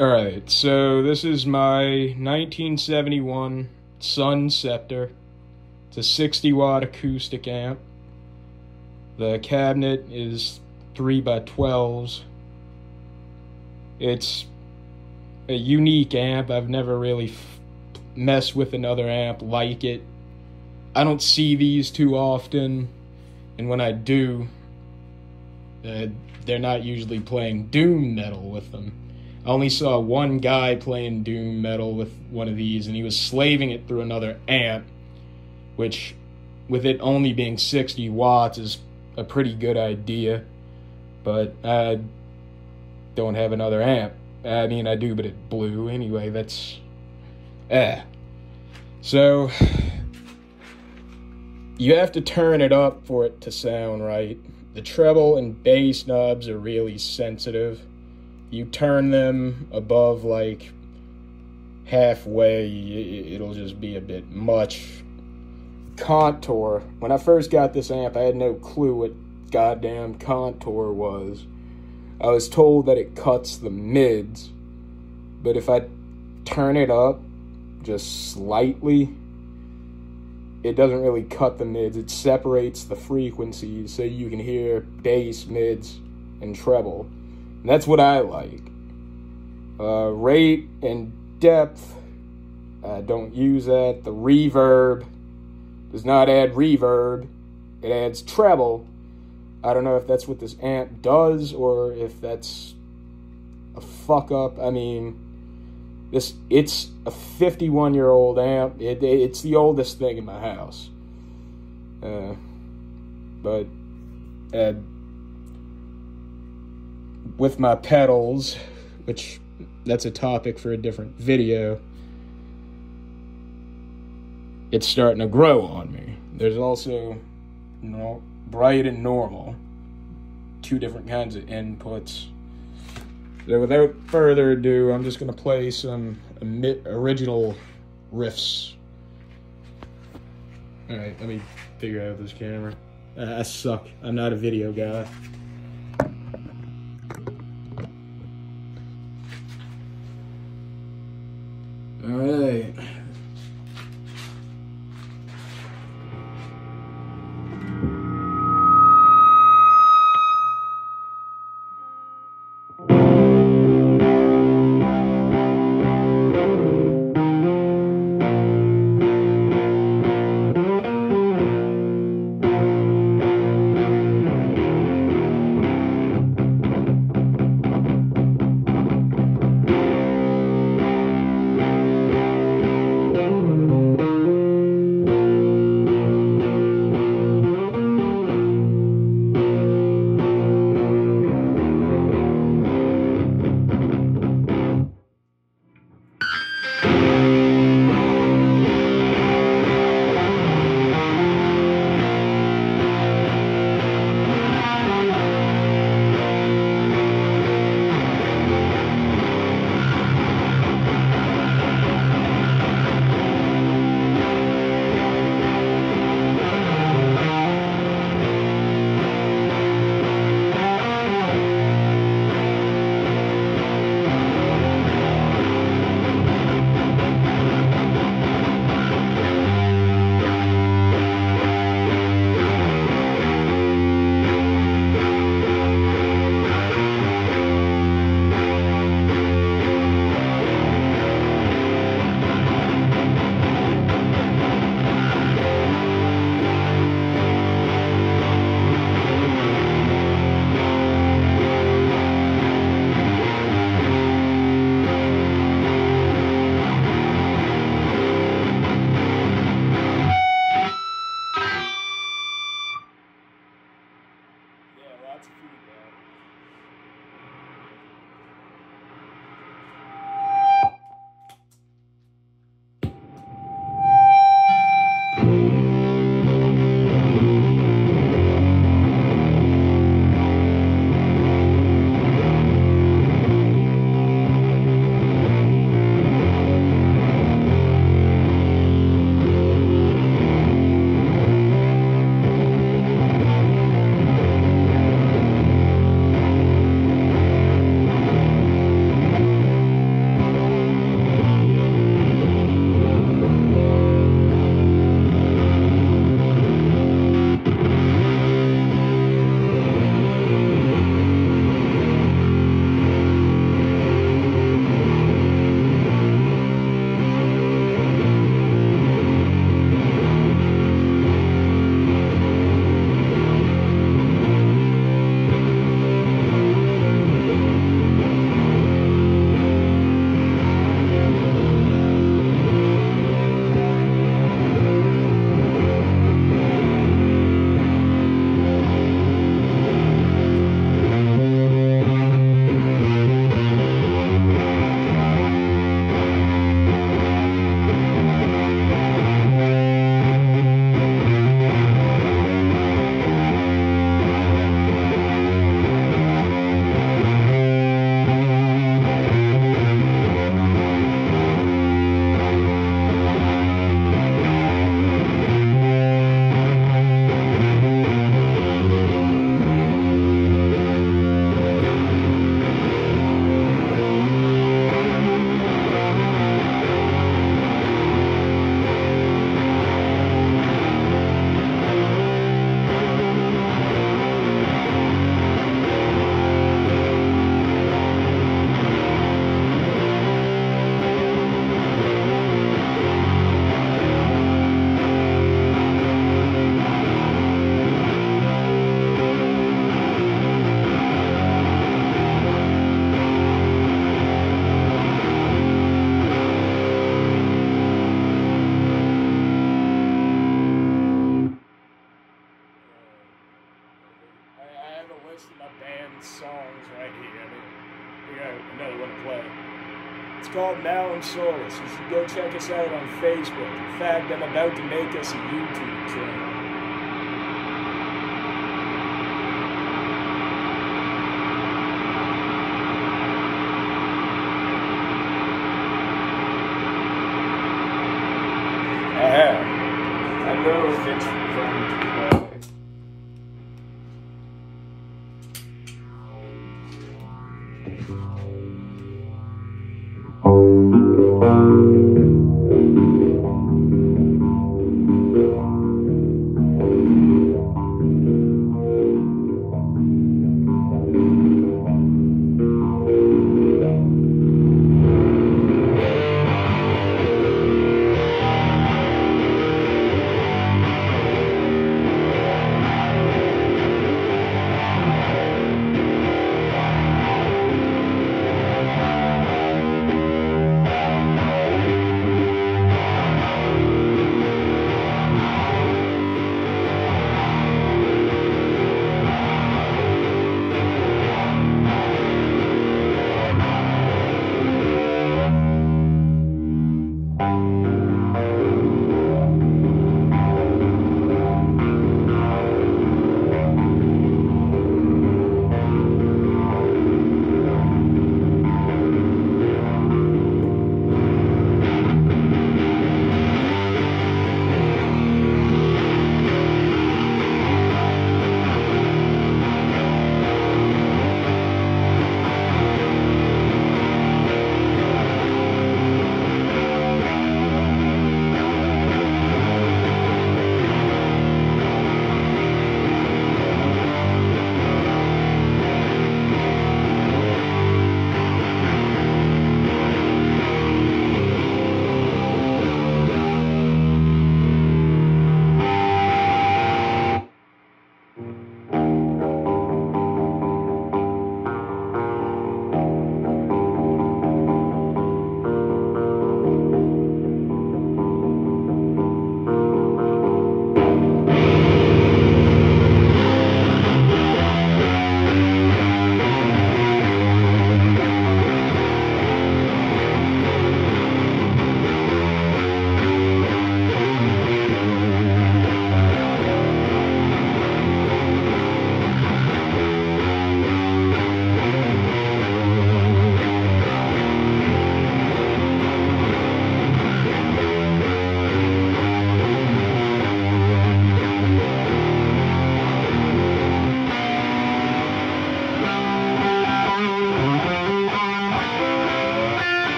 Alright, so this is my 1971 Sunn Sceptre. It's a 60 watt acoustic amp. The cabinet is 3x12s. It's a unique amp. I've never really messed with another amp like it. I don't see these too often, and when I do, they're not usually playing doom metal with them. I only saw one guy playing doom metal with one of these, and he was slaving it through another amp, which, with it only being 60 watts, is a pretty good idea. But I don't have another amp. I mean, I do, but it blew. Anyway, that's... So, you have to turn it up for it to sound right. The treble and bass knobs are really sensitive. You turn them above, like, halfway, it'll just be a bit much. Contour. When I first got this amp, I had no clue what goddamn contour was. I was told that it cuts the mids, but if I turn it up just slightly, it doesn't really cut the mids. It separates the frequencies so you can hear bass, mids, and treble. And that's what I like. Rate and depth, I don't use that. The reverb does not add reverb. It adds treble. I don't know if that's what this amp does or if that's a fuck up. I mean, it's a 51-year-old amp. It's the oldest thing in my house. But with my pedals, which that's a topic for a different video, it's starting to grow on me. There's also, bright and normal, two different kinds of inputs. So without further ado, I'm just going to play some original riffs. Alright, let me figure out this camera. I suck. I'm not a video guy. Alright. another one to play. It's called Now and Solace. You should go check us out on Facebook. In fact, I'm about to make us a YouTube channel. I know if it's from